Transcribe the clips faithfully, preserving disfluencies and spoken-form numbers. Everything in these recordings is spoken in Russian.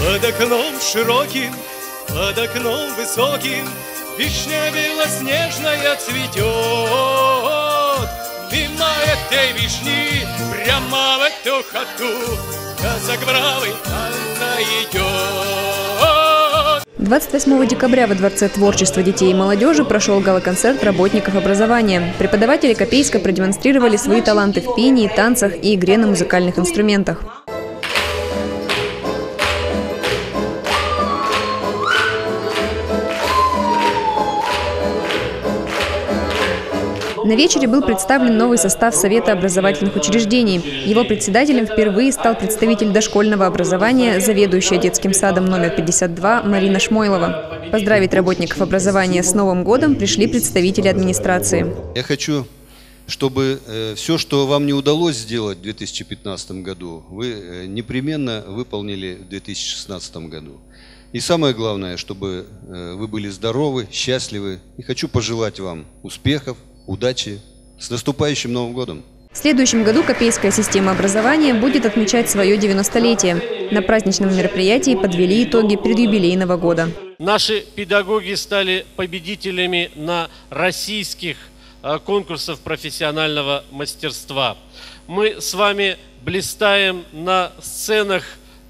Под окном широким, под окном высоким вишня белоснежная цветет. Мимо этой вишни прямо в эту хату казак бравый танца идет. двадцать восьмого декабря во Дворце творчества детей и молодежи прошел гала-концерт работников образования. Преподаватели Копейска продемонстрировали свои таланты в пении, танцах и игре на музыкальных инструментах. На вечере был представлен новый состав Совета образовательных учреждений. Его председателем впервые стал представитель дошкольного образования, заведующая детским садом номер пятьдесят два Марина Шмойлова. Поздравить работников образования с Новым годом пришли представители администрации. Я хочу, чтобы э, все, что вам не удалось сделать в две тысячи пятнадцатом году, вы э, непременно выполнили в две тысячи шестнадцатом году. И самое главное, чтобы э, вы были здоровы, счастливы. И хочу пожелать вам успехов, удачи. С наступающим Новым годом! В следующем году Копейская система образования будет отмечать свое девяностолетие. На праздничном мероприятии подвели итоги предюбилейного года. Наши педагоги стали победителями на российских конкурсах профессионального мастерства. Мы с вами блистаем на сценах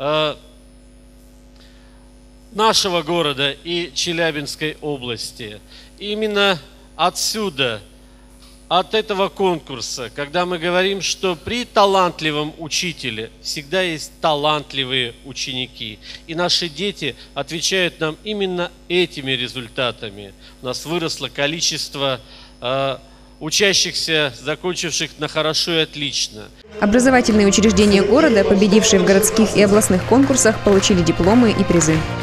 нашего города и Челябинской области. Именно отсюда, от этого конкурса, когда мы говорим, что при талантливом учителе всегда есть талантливые ученики. И наши дети отвечают нам именно этими результатами. У нас выросло количество э, учащихся, закончивших на хорошо и отлично. Образовательные учреждения города, победившие в городских и областных конкурсах, получили дипломы и призы.